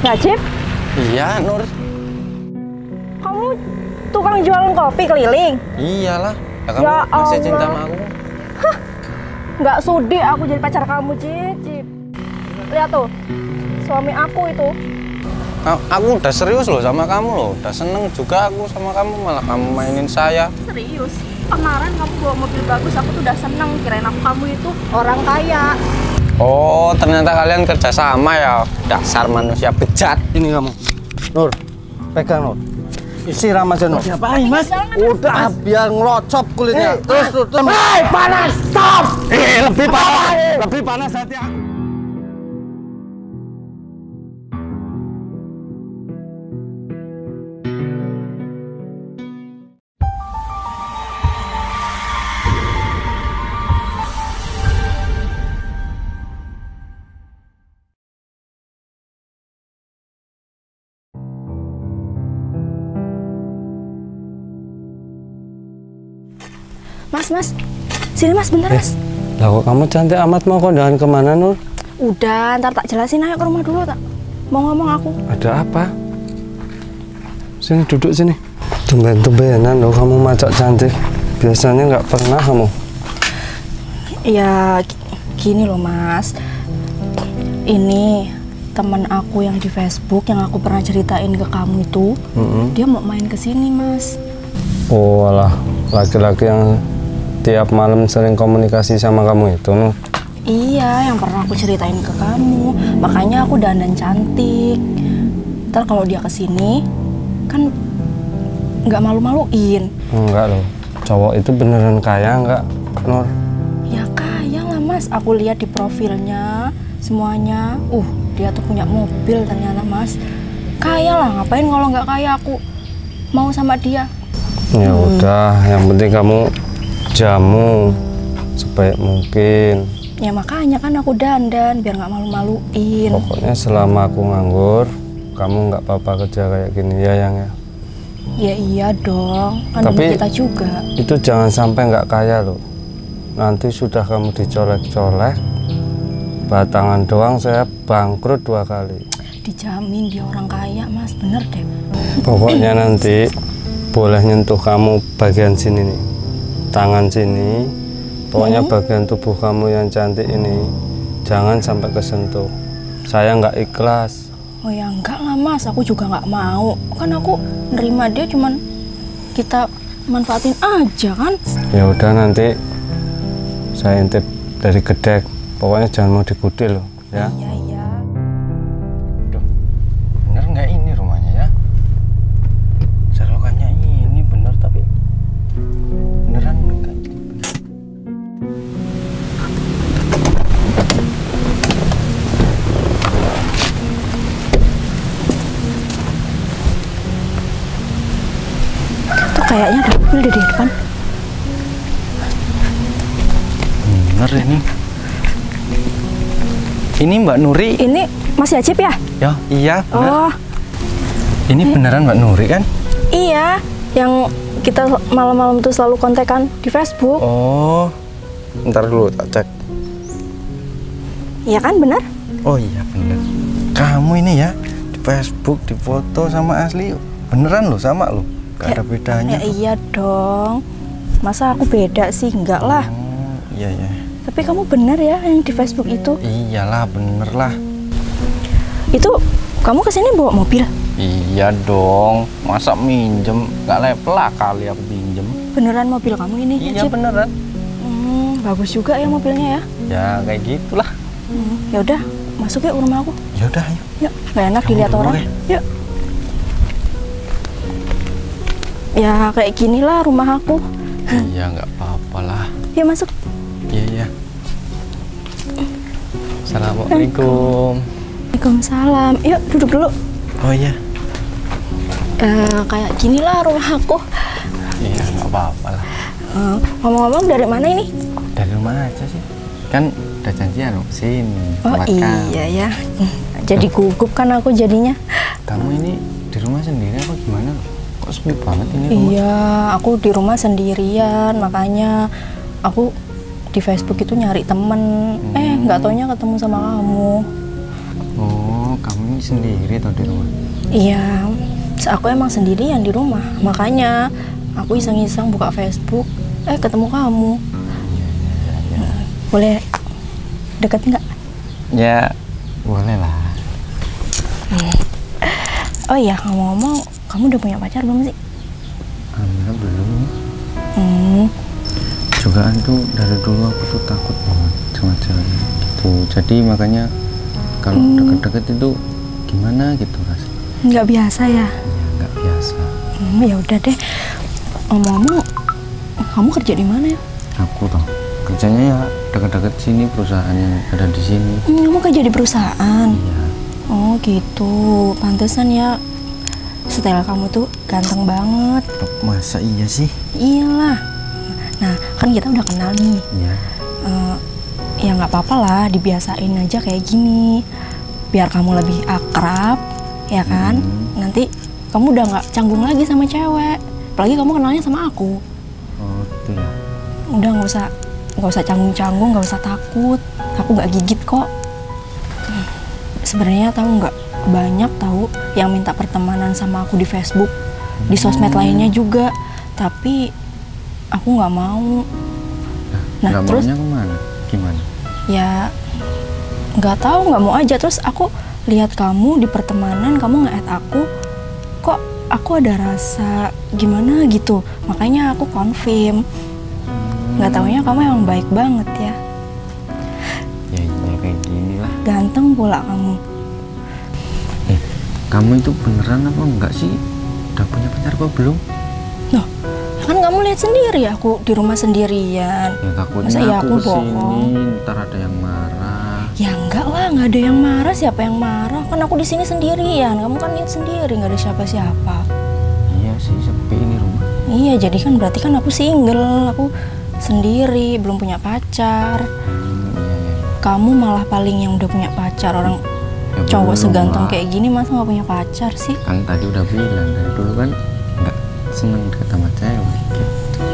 Ya, Cip? Iya, Nur. Kamu tukang jualan kopi keliling? Iyalah. Ya, kamu Ya masih cinta Allah. sama aku. Hah? Nggak sudi aku jadi pacar kamu, Cip. Lihat tuh, suami aku itu. Aku udah serius loh sama kamu loh. Udah seneng juga aku sama kamu. Malah kamu mainin saya. Serius? Kemarin kamu bawa mobil bagus, aku tuh udah seneng. Kirain aku kamu itu orang kaya. Oh, ternyata kalian kerja sama ya. Dasar manusia bejat. Ini kamu, Nur, pegang Nur. Siram aja Nur. Ngapain Mas? Udah biar ngelocop kulitnya. Terus. Hei, panas! Stop! Lebih panas hati aku. Mas. Sini Mas, bentar Mas. Lah kok kamu cantik amat, mau kondangan kemana Nur? Udah, ntar tak jelasin, ayo ke rumah dulu tak. Mau ngomong aku. Ada apa? Sini duduk sini. Tumben-tumbenan loh kamu macak cantik. Biasanya nggak pernah kamu. Ya gini loh Mas. Ini teman aku yang di Facebook yang aku pernah ceritain ke kamu itu. Dia mau main ke sini Mas. Oh alah, laki-laki yang tiap malam sering komunikasi sama kamu itu Nur. Iya, yang pernah aku ceritain ke kamu. Makanya aku dandan cantik. Ntar kalau dia kesini, kan nggak malu-maluin. Enggak loh, cowok itu beneran kaya enggak Nur? Ya kaya lah Mas. Aku lihat di profilnya semuanya. Dia tuh punya mobil ternyata Mas. Kaya lah, ngapain kalau nggak kaya aku mau sama dia. Ya udah, yang penting kamu jamu sebaik mungkin. Ya makanya kan aku dandan biar nggak malu-maluin. Pokoknya selama aku nganggur, kamu nggak apa-apa kerja kayak gini ya yang ya. Ya iya dong, kan demi kita juga. Itu jangan sampai nggak kaya loh. Nanti sudah kamu dicolek-colek, batangan doang saya bangkrut 2 kali. Dijamin dia orang kaya Mas, bener deh. Pokoknya nanti boleh nyentuh kamu bagian sini nih, tangan sini. Pokoknya bagian tubuh kamu yang cantik ini jangan sampai kesentuh. Saya nggak ikhlas. Oh ya enggak lah Mas, aku juga nggak mau. Kan aku nerima dia cuman kita manfaatin aja kan. Ya udah nanti saya intip dari gedek. Pokoknya jangan mau dikutil loh ya. Iya. Duh, bener nggak ini rumahnya ya? Selokannya ini bener tapi beneran enggak? Tuh kayaknya ada mobil di depan. Bener ini. Ini Mbak Nuri. Ini Mas Yacip ya? Ya, iya bener. Oh Ini beneran Mbak Nuri kan? iya, yang kita malam-malam tuh selalu kontekan di Facebook. Oh, ntar dulu tak cek. Iya kan, benar? Oh iya bener. Kamu ini ya di Facebook di foto sama asli beneran loh, sama loh. Gak ada bedanya. Ya iya dong. Masa aku beda sih? Enggak lah. Oh, iya. Tapi kamu bener ya yang di Facebook itu? Iyalah bener lah. Itu kamu kesini bawa mobil? Iya dong. Masa minjem? Gak level lah kali aku pinjem. Beneran mobil kamu ini? Iya Cip? beneran. Bagus juga ya mobilnya ya. Ya kayak gitulah. Ya udah, masuk yuk ke rumah aku. Ya udah ayo. Yuk, nggak enak Kamu dilihat dulu orang. ya? Yuk. Ya kayak gini lah rumah aku. Iya nggak apa-apa lah. Yuk masuk. Iya. Assalamualaikum. Waalaikumsalam. Yuk duduk dulu. Oh iya. Kayak gini lah rumah aku. Iya nggak apa-apa lah. Ngomong-ngomong dari mana ini? Dari rumah aja sih. Kan udah janjian loh sini. Oh buat iya kamu. ya. Jadi gugup kan aku jadinya. Kamu ini di rumah sendiri apa gimana loh? Kok sepi banget ini rumah? Iya, aku di rumah sendirian, makanya aku di Facebook itu nyari temen. Nggak taunya ketemu sama kamu. Oh, kamu ini sendiri atau di rumah? Iya, aku emang sendirian di rumah. Makanya aku iseng-iseng buka Facebook, ketemu kamu. Boleh deket nggak? Ya, boleh lah. Oh iya, ngomong-ngomong, kamu udah punya pacar belum sih? Alhamdulillah belum. Hmm, Tuh dari dulu aku tuh takut banget sama cewek gitu. Jadi makanya kalau deket-deket itu gimana gitu rasanya. nggak biasa ya? Ya nggak biasa. Ya udah deh. Ngomong-ngomong, kamu kerja di mana ya? Aku toh kerjanya ya deket-deket sini, perusahaan yang ada di sini. Kamu kerja di perusahaan? Iya. Oh gitu, pantesan ya. Setelah kamu tuh ganteng banget. Masa iya sih? Iyalah. Nah, kan kita udah kenal nih. Iya. Ya nggak apa-apa lah, dibiasain aja kayak gini. Biar kamu lebih akrab, ya kan? Nanti kamu udah nggak canggung lagi sama cewek. Apalagi kamu kenalnya sama aku. Oh itu ya. Udah nggak usah canggung-canggung, nggak usah takut. Aku nggak gigit kok. Sebenarnya tahu nggak, banyak tahu yang minta pertemanan sama aku di Facebook, di sosmed lainnya juga. Tapi aku nggak mau. Nah Nggak terus maunya kemana? Gimana? ya nggak tahu, nggak mau aja. Terus aku lihat kamu di pertemanan, kamu nge-add aku, kok aku ada rasa gimana gitu. Makanya aku confirm. Nggak taunya kamu emang baik banget ya. Ya iya kayak gini lah. Ganteng pula kamu. Kamu itu beneran apa enggak sih? Udah punya pacar apa belum? Loh, kan kamu lihat sendiri aku di rumah sendirian. Ya takutnya Masa iya aku aku bohong? kesini ntar ada yang marah. Ya enggak lah, nggak ada yang marah. Siapa yang marah? Kan aku di sini sendirian. Kamu kan lihat sendiri, nggak ada siapa-siapa. Iya sih, sepi ini rumah. Iya, jadi kan berarti kan aku single, aku sendiri, belum punya pacar. Iya. Kamu malah paling yang udah punya pacar. Orang Ya, cowok belum seganteng lah. kayak gini masa nggak punya pacar sih? Kan tadi udah bilang dari dulu kan nggak seneng deket sama cewek gitu.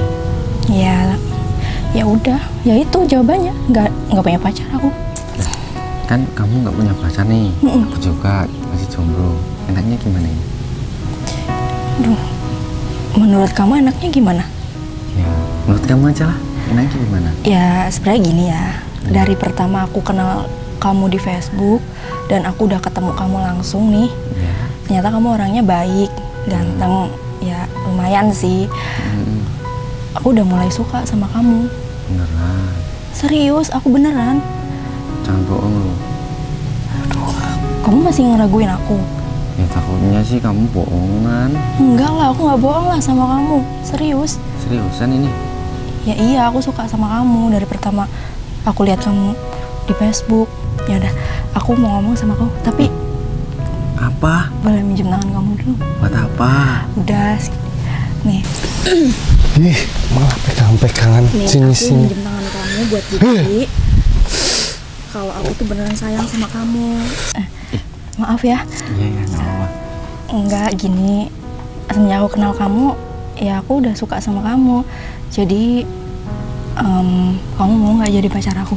Ya udah, ya itu jawabannya. Nggak punya pacar aku. Kan kamu nggak punya pacar nih, aku juga masih jomblo. Enaknya gimana ini? Aduh, menurut kamu enaknya gimana? Ya, menurut kamu aja lah. Enaknya gimana? Ya sebenarnya gini ya. Dari pertama aku kenal kamu di Facebook dan aku udah ketemu kamu langsung nih, Ya. ternyata kamu orangnya baik, ganteng, ya lumayan sih. Aku udah mulai suka sama kamu. Beneran. Serius, aku beneran. Jangan bohong lu. Kamu masih ngeraguin aku? Ya takutnya sih kamu bohongan. Enggak lah, aku nggak bohong lah sama kamu. Serius. Seriusan ini? Ya iya, aku suka sama kamu dari pertama aku lihat kamu di Facebook. Ya udah, aku mau ngomong sama kamu, tapi Apa? boleh minjem tangan kamu dulu? Buat apa? Udah, nih. Ih, malah pegang-pegangan Nih, aku sini-sini. minjem tangan kamu buat bukti kalau aku tuh beneran sayang sama kamu. Maaf ya, Iya ya, nggak apa-apa. enggak gini. Semenjak aku kenal kamu, ya aku udah suka sama kamu. Jadi, kamu mau nggak jadi pacar aku?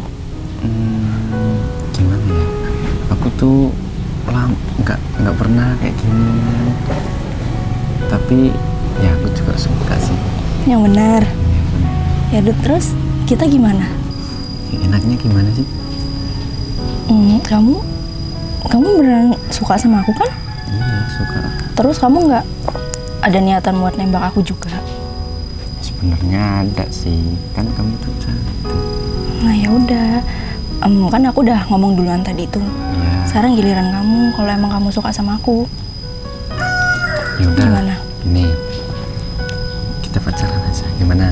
Gimana ya? Aku tuh nggak pernah kayak gini. Tapi ya aku juga suka sih. Yang benar. Ya udah, terus kita gimana? Enaknya gimana sih? Kamu beneran suka sama aku kan? Iya suka. Terus kamu nggak ada niatan buat nembak aku juga? Sebenarnya ada sih. Kan kamu tuh cantik. Nah ya udah, kan aku udah ngomong duluan tadi tuh. Ya. Sekarang giliran kamu. Kalau emang kamu suka sama aku, Ya udah. Gimana? Ini kita pacaran aja. Gimana?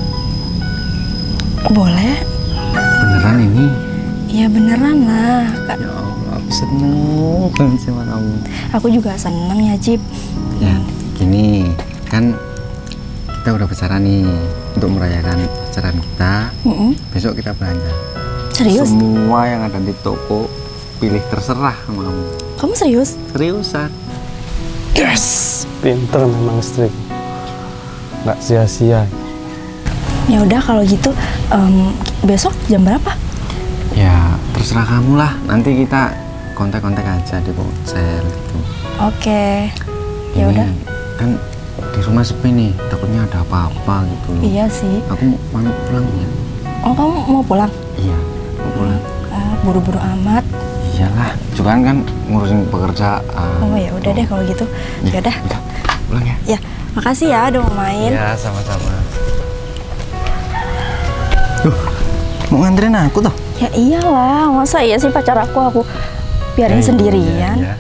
boleh? Beneran ini? Ya beneran lah. Ya Allah, aku seneng banget sama kamu. Aku juga seneng ya, Cip. Ya, gini kan kita udah pacaran nih. Untuk merayakan pacaran kita, besok kita belanja. Serius? Semua yang ada di toko pilih terserah sama kamu. Kamu serius? Seriusan? Yes, pinter memang istri. Nggak sia-sia. Ya udah kalau gitu, besok jam berapa? Ya terserah kamu lah. Nanti kita kontak-kontak aja di ponsel gitu. Oke. Ya Ini udah. kan di rumah sepi nih, takutnya ada apa-apa gitu loh. Iya sih. Aku mau pulang ya. Oh, kamu mau pulang? Iya, mau pulang. Ah, buru-buru amat. Iyalah, juga kan ngurusin pekerjaan. Oh ya udah deh kalau gitu. Ya udah. Ya, pulang ya. Ya, makasih ya udah mau main. Iya, sama-sama. Mau nganterin aku tuh? Ya iyalah, masa iya sih pacar aku biarin sendirian. Iya.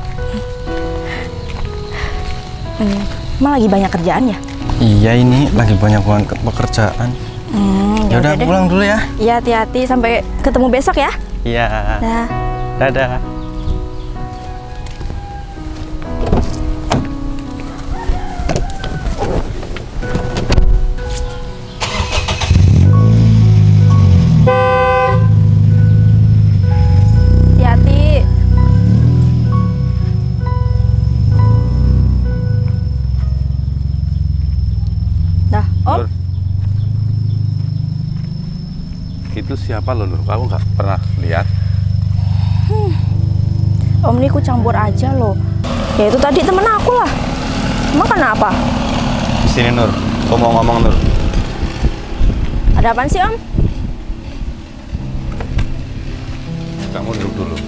Emang lagi banyak kerjaan ya? Iya, ini lagi banyak banget pekerjaan. Ya udah deh. pulang dulu ya. Iya, hati-hati sampai ketemu besok ya. Iya. Dah. Dadah. Hati-hati. Dah, Om. Nur. Itu siapa lo, Nur? Kamu nggak pernah lihat? Om ini ku campur aja loh. Ya itu tadi temen aku lah. Emang kenapa? Di sini, Nur. Kamu mau ngomong, Nur? Ada apaan sih, Om? Kamu duduk dulu.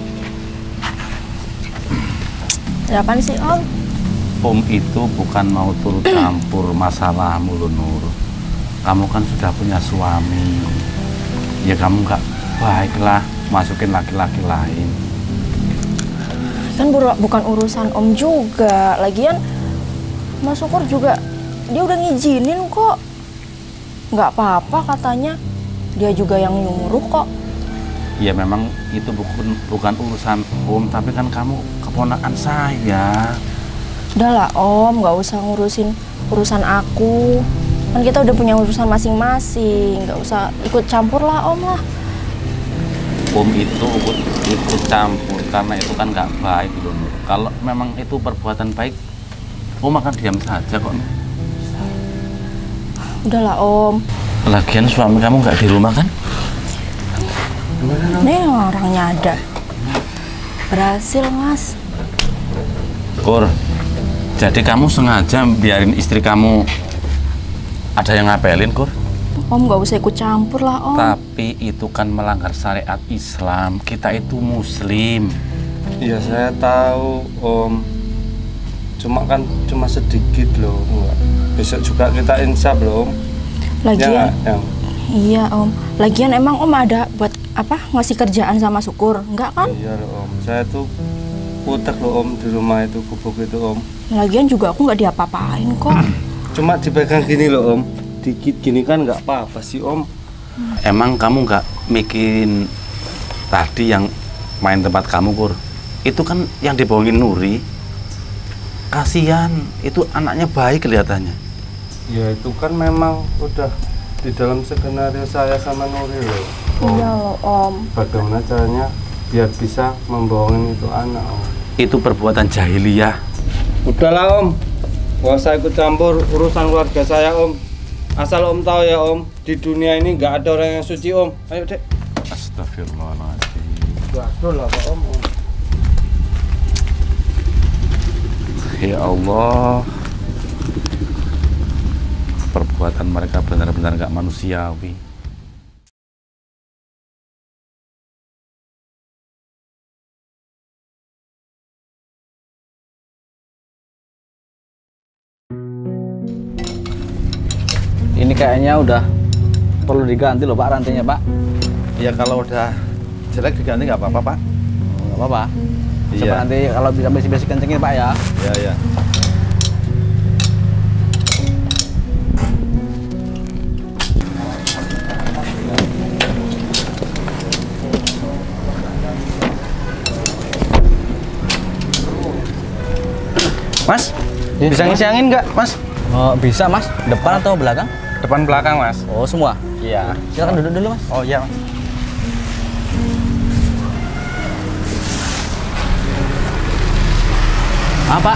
Ada apaan sih, Om? Om itu bukan mau turut campur masalahmu, lo, Nur. Kamu kan sudah punya suami. Ya kamu nggak baiklah masukin laki-laki lain. Kan bukan urusan Om juga. Lagian Mas Syukur juga dia udah ngizinin kok. Nggak apa-apa katanya. Dia juga yang nyuruh kok. Ya memang itu bukan urusan Om, tapi kan kamu keponakan saya. Udah lah Om, nggak usah ngurusin urusan aku. Kan kita udah punya urusan masing-masing. Nggak usah ikut campur lah Om lah. Om itu ikut campur karena itu kan nggak baik loh, Nur. Kalau memang itu perbuatan baik, Om akan diam saja kok. Udah lah Om. Lagian suami kamu nggak di rumah kan? Nih orangnya ada. Berhasil Mas. Kur, jadi kamu sengaja biarin istri kamu ada yang ngapelin, Kur? Om nggak usah ikut campur lah Om. Tapi itu kan melanggar syariat Islam. Kita itu Muslim. Iya saya tahu Om. Cuma sedikit loh. Enggak. Besok juga kita insaf loh Om. Lagian, Ya. iya Om. Lagian emang Om ada buat apa ngasih kerjaan sama Syukur? Enggak kan? Iya loh Om. Saya tuh putek loh Om di rumah itu gubuk itu Om. Lagian juga aku nggak diapa-apain kok. Cuma dipegang gini loh Om. Dikit gini kan nggak apa-apa sih Om. Emang kamu nggak mikirin tadi yang main tempat kamu, Kur? Itu kan yang dibohongin Nuri. Kasihan, itu anaknya baik kelihatannya. Ya itu kan memang udah di dalam skenario saya sama Nuri loh. Iya loh Om. Bagaimana caranya biar bisa membohongin itu anak Om. Itu perbuatan jahiliyah. Udahlah Om, gak usah ikut campur urusan keluarga saya Om. Asal Om tahu ya Om, di dunia ini nggak ada orang yang suci Om. Ayo dek. Astagfirullahaladzim. Waduh lah Pak Om. Ya Allah, perbuatan mereka benar-benar nggak manusiawi. Ini kayaknya udah perlu diganti loh Pak rantainya Pak. Ya kalau udah jelek diganti nggak apa-apa, Pak. Nggak apa-apa. Iya. Coba nanti kalau bisa besi-besi kencengin Pak ya. Ya, ya. Mas, Iya, bisa Mas. ngisi angin nggak, Mas? Oh, bisa Mas. Depan atau belakang? Depan belakang, Mas. Oh semua. Iya. Silakan duduk dulu Mas. Oh iya, Mas. Apa?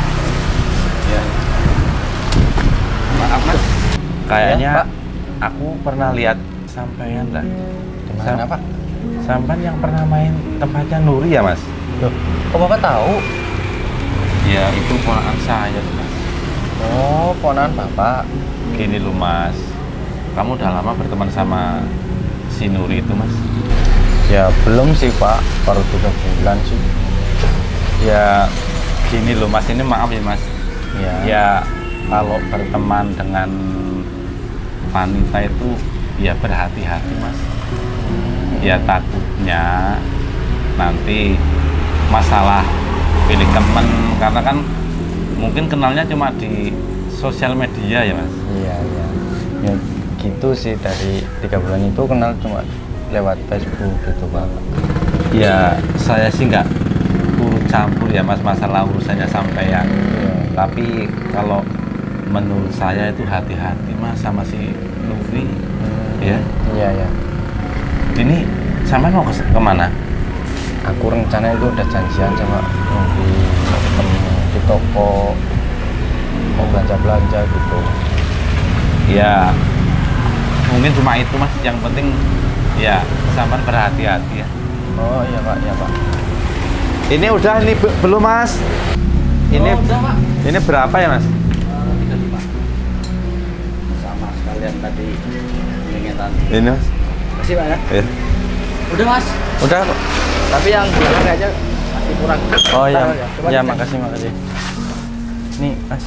Maaf, Mas. Kayaknya Iya, Pak. aku pernah lihat sampean lah. Gimana, Pak? Sampean yang pernah main tempatnya Nuri ya, Mas? Loh, kok Bapak tahu? Ya itu ponakan saya Mas. Oh, ponakan Bapak. Gini loh Mas, kamu udah lama berteman sama si Nuri itu Mas? Ya belum sih Pak, baru 3 bulan sih. Ya gini loh Mas, ini maaf ya Mas. Ya. Ya kalau berteman dengan wanita itu ya berhati-hati Mas. Ya takutnya nanti masalah pilih teman, karena kan mungkin kenalnya cuma di sosial media ya Mas. Iya, iya. Ya gitu sih, dari 3 bulan itu kenal cuma lewat Facebook gitu Pak. Ya saya sih nggak turut campur ya Mas masalah urusannya sampean. Iya. Tapi kalau menurut saya itu hati-hati Mas sama si Nuri. Ya. Iya, iya. Ini sampean mau kemana? Aku rencana itu udah janjian sama Nuri, mau ketemu di toko, mau belanja-belanja gitu. Ya mungkin cuma itu Mas, yang penting ya sampean berhati-hati ya. Oh iya Pak, iya Pak. Ini udah, ini belum Mas? Ini Oh, udah, Pak. Ini berapa ya Mas? 35. Sama sekalian tadi pengingetan. Ini Mas. Kasih Pak ya. Ya. Udah Mas. Udah kok. Tapi yang belakang aja masih kurang. Oh iya, Coba ya dicek. makasih, makasih. Nih Mas.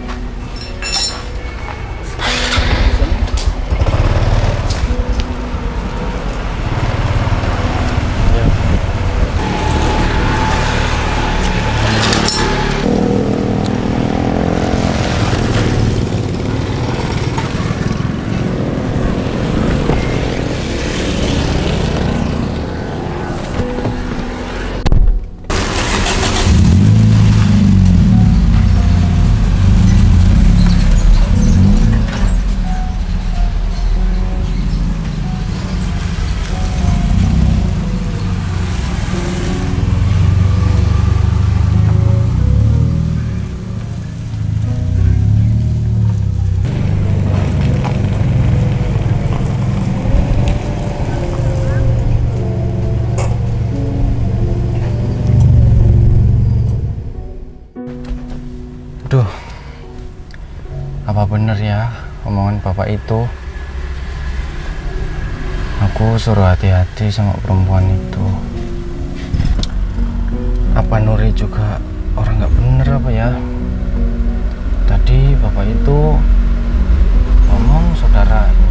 Ya. Duh, apa bener ya omongan bapak itu? Aku suruh hati-hati sama perempuan itu. Apa Nuri juga orang nggak bener apa ya? Tadi bapak itu ngomong saudaranya.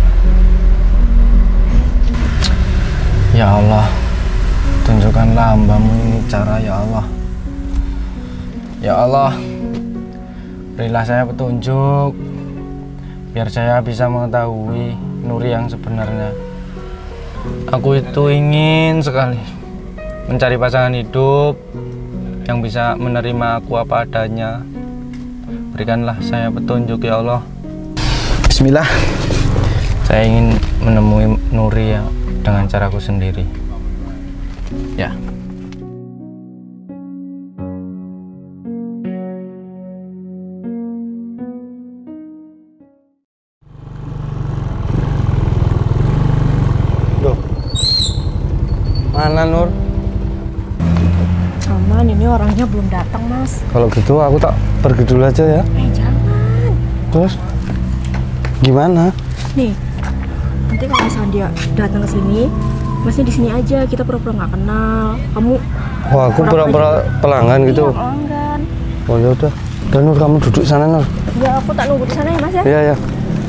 Ya Allah, tunjukkanlah hambamu ini cara ya Allah. Ya Allah, berilah saya petunjuk biar saya bisa mengetahui Nuri yang sebenarnya. Aku itu ingin sekali mencari pasangan hidup yang bisa menerima aku apa adanya. Berikanlah saya petunjuk ya Allah. Bismillah. Saya ingin menemui Nuri dengan caraku sendiri. Ya. Mana Nur? Aman, ini orangnya belum datang Mas. Kalau gitu aku tak pergi dulu aja ya. Jangan. Terus gimana? Nih, nanti kalau misalnya dia datang ke sini, Masnya di sini aja, kita pura-pura nggak kenal. Kamu Wah, aku pura-pura pelanggan gitu. Iya, pelanggan. Oh ya udah. Dan Nur, kamu duduk sana Nur. Ya, aku tak nunggu di sana ya Mas ya. Iya ya.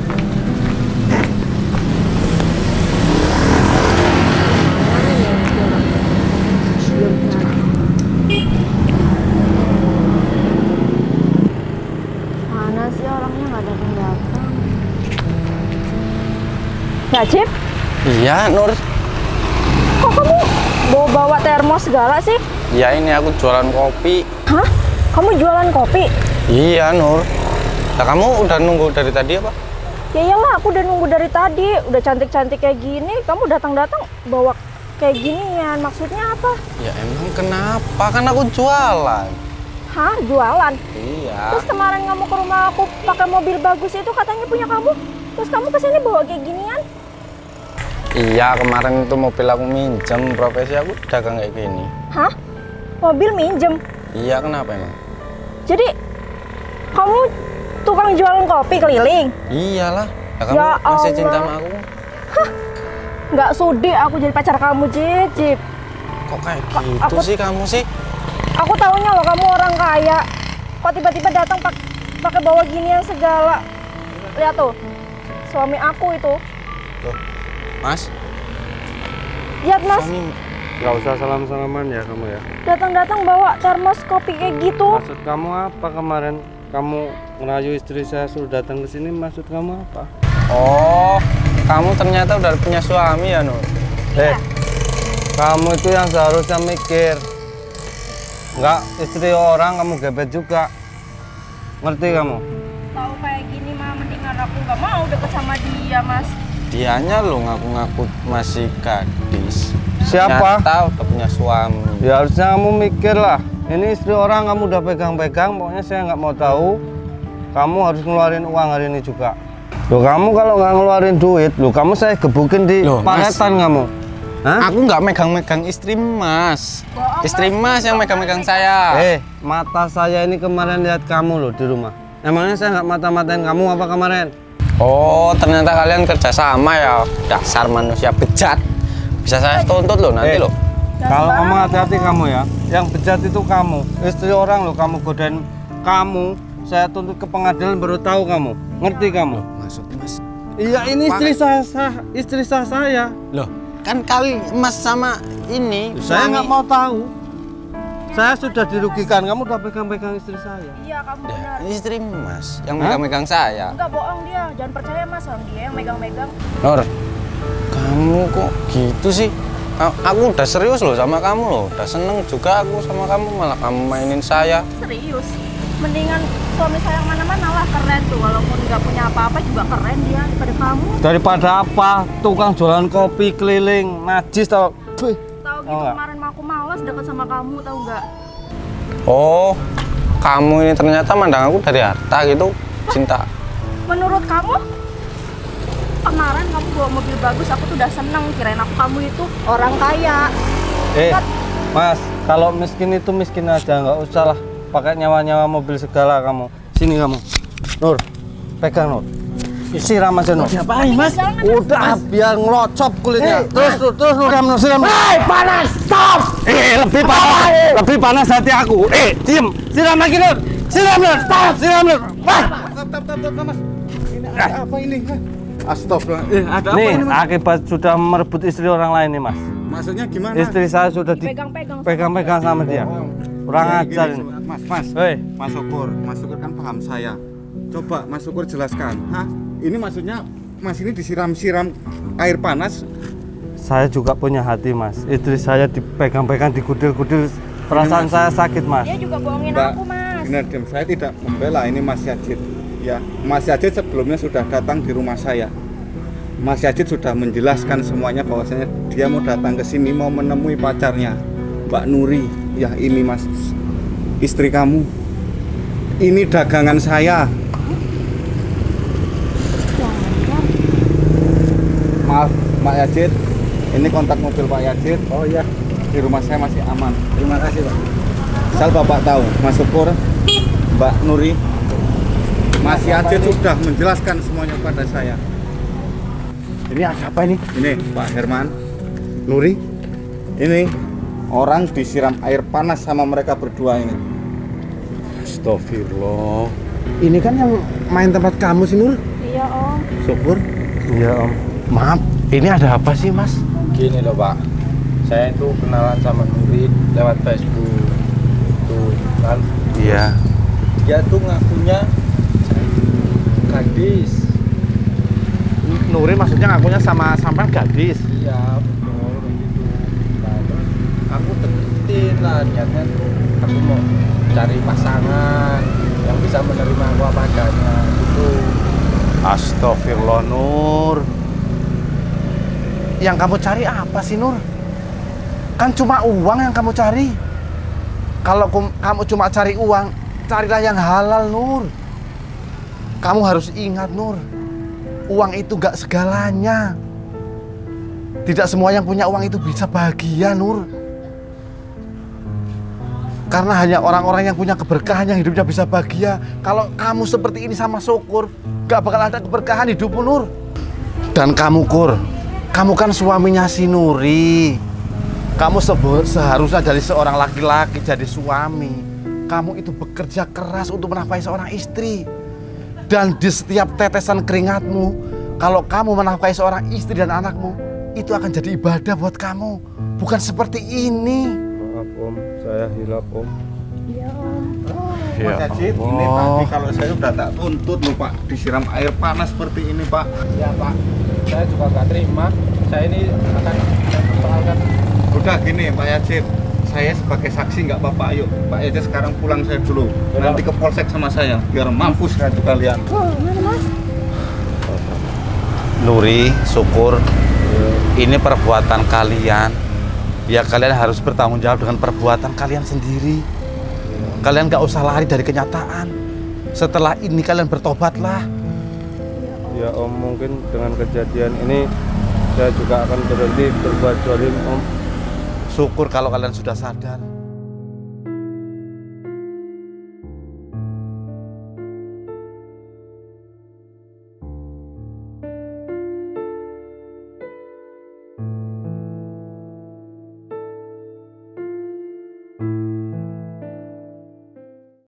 Mana sih orangnya nggak datang-datang? Ya, Cip, Iya Nur. kok kamu bawa termos segala sih? Ya ini aku jualan kopi. Hah? Kamu jualan kopi? Iya Nur. Nah, kamu udah nunggu dari tadi apa? Ya iyalah, aku udah nunggu dari tadi. Udah cantik-cantik kayak gini, kamu datang-datang bawa kayak ginian. Maksudnya apa? Ya emang kenapa? Kan aku jualan. Hah? Jualan? Iya. Terus kemarin kamu ke rumah aku pakai mobil bagus itu katanya punya kamu. Terus kamu kesini bawa kayak ginian? Iya, kemarin itu mobil aku minjem, profesi aku dagang kayak gini. Hah? mobil minjem. Iya, kenapa emang? Jadi kamu tukang jualan kopi keliling? Iyalah, ya, kamu Ya masih cinta Allah. sama aku. Nggak sudi aku jadi pacar kamu, Cicip. Kok kayak gitu aku- sih kamu sih? Aku taunya loh kamu orang kaya. Kok tiba-tiba datang pakai bawa ginian segala. Lihat tuh, suami aku itu. Loh, Mas, Lihat Mas, suami Nggak usah salam-salaman ya kamu ya. datang-datang bawa termos kopi kayak gitu. Maksud kamu apa kemarin? Kamu ngerayu istri saya suruh datang ke sini, maksud kamu apa? Oh, kamu ternyata udah punya suami ya, Nur? Kamu itu yang seharusnya mikir. Nggak istri orang kamu gebet juga. Ngerti kamu? Tahu kayak gini mah mendingan aku nggak mau deket sama dia, Mas. Dianya lo ngaku-ngaku masih gadis. Siapa? Tahu udah punya suami. Ya harusnya kamu mikir lah. Ini istri orang kamu udah pegang-pegang, pokoknya saya nggak mau tahu. Kamu harus ngeluarin uang hari ini juga. Loh kamu kalau nggak ngeluarin duit, loh kamu saya gebukin di Loh, Mas. paketan kamu. Hah? Aku nggak megang-megang istri Mas. Bohong, Istri Mas. Mas yang megang-megang saya. Mata saya ini kemarin lihat kamu loh di rumah. Emangnya saya nggak mata-matain kamu apa kemarin? Oh, ternyata kalian kerja sama ya. Dasar manusia bejat. Bisa saya tuntut loh nanti loh. Kalau kamu hati-hati kamu ya. Yang bejat itu kamu. Istri orang loh kamu godain kamu. Saya tuntut ke pengadilan baru tahu kamu. Ngerti kamu? Maksudnya Mas? Iya ini istri sah saya. Loh, kan kali Mas sama ini. Saya suami. nggak mau tahu. Saya sudah dirugikan. Kamu udah pegang-pegang istri saya. Iya, kamu Dah, benar. ini istri Mas yang Hah? megang-megang saya. Enggak bohong dia, jangan percaya Mas, orang dia yang megang-megang. Nur, kamu kok gitu sih? Aku udah serius loh sama kamu loh. Udah seneng juga aku sama kamu, malah kamu mainin saya. Serius. Mendingan suami saya yang mana-mana lah, keren tuh. Walaupun nggak punya apa-apa juga keren dia daripada kamu. Daripada apa? Tukang jualan kopi keliling, najis tau. Wih. Tahu gitu nggak? kemarin mah aku malas deket sama kamu, tahu nggak? Oh, kamu ini ternyata mandang aku dari harta gitu, cinta. Menurut kamu? Kemarin kamu bawa mobil bagus, aku tuh udah seneng. Kirain aku kamu itu orang kaya. Mas, kalau miskin itu miskin aja, nggak usah lah pakai nyawa-nyawa mobil segala kamu. Sini kamu, Nur, pegang Nur. Siram aja Nur. Ngapain Mas? Udah, biar ngelocop kulitnya. Terus Nur, siram. Panas, stop. Lebih panas hati aku. Diem, siram lagi Nur. Siram Nur, stop, siram Nur. Wah. Stop, Mas. Ini ada apa ini? Astagfirullah. Ada apa Nih, ini, Mas? akibat sudah merebut istri orang lain nih, Mas. Maksudnya gimana? Istri saya sudah Dipegang-pegang. dipegang-pegang sama dia. Kurang Gini, ajar gini, ini. Mas. Hei. Mas Syukur kan paham saya. Coba Mas Syukur jelaskan. Hah? Ini maksudnya Mas ini disiram-siram air panas. Saya juga punya hati, Mas. Istri saya dipegang-pegang, digudil-gudil. Perasaan Mas. saya sakit, Mas. Dia juga bohongin Mbak, aku, Mas. benar Dem, saya tidak membela ini Mas Yajid. Ya, Mas Yajid sebelumnya sudah datang di rumah saya. Mas Yajid sudah menjelaskan semuanya bahwasanya dia mau datang ke sini mau menemui pacarnya, Mbak Nuri. Ya ini Mas, istri kamu. Ini dagangan saya. Maaf, Pak Yajid. Ini kontak mobil Pak Yajid. Oh iya, di rumah saya masih aman. Terima kasih Pak. Asal Bapak tahu, Mas Syukur, Mbak Nuri, Mas Yajid sudah menjelaskan semuanya pada saya. Ini ada apa ini? Ini Pak Herman, Nuri, ini orang disiram air panas sama mereka berdua ini. Astagfirullah. Ini kan yang main tempat kamu sih, Nur. Iya, Om. Syukur. Iya, Om. Maaf, ini ada apa sih, Mas? Gini loh Pak, saya itu kenalan sama Nuri lewat Facebook tuh kan. Iya. Dia tuh ngakunya gadis. Nuri maksudnya ngakunya sama sampean gadis. Iya betul begitu. Nah terus aku deketin lah, niatnya tuh aku mau cari pasangan yang bisa menerima aku apa adanya gitu. Astagfirullah, Nur. Yang kamu cari apa sih, Nur? Kan cuma uang yang kamu cari. Kalau kamu cuma cari uang, carilah yang halal, Nur. Kamu harus ingat, Nur. Uang itu gak segalanya. Tidak semua yang punya uang itu bisa bahagia, Nur. Karena hanya orang-orang yang punya keberkahan yang hidupnya bisa bahagia. Kalau kamu seperti ini sama Syukur, gak bakal ada keberkahan hidupmu, Nur. Dan kamu, Kur, kamu kan suaminya si Nuri. Kamu seharusnya jadi seorang laki-laki, jadi suami. Kamu itu bekerja keras untuk menafkahi seorang istri. Dan di setiap tetesan keringatmu, kalau kamu menafkahi seorang istri dan anakmu, itu akan jadi ibadah buat kamu. Bukan seperti ini. Maaf Om, saya hilaf Om. Mas Yajid, ini tadi kalau saya udah tak tuntut loh Pak, disiram air panas seperti ini Pak. Ya Pak, saya juga nggak terima. Saya ini akan persoalkan. Udah gini Pak Yajid, saya sebagai saksi nggak apa-apa, ayo Pak Yajid sekarang pulang saya dulu. Nanti ke polsek sama saya, biar mampus kan kalian. Nuri, Syukur, ini perbuatan kalian. Ya kalian harus bertanggung jawab dengan perbuatan kalian sendiri. Kalian gak usah lari dari kenyataan. Setelah ini kalian bertobatlah. Ya Om, mungkin dengan kejadian ini saya juga akan berhenti berbuat zalim Om. Syukur kalau kalian sudah sadar.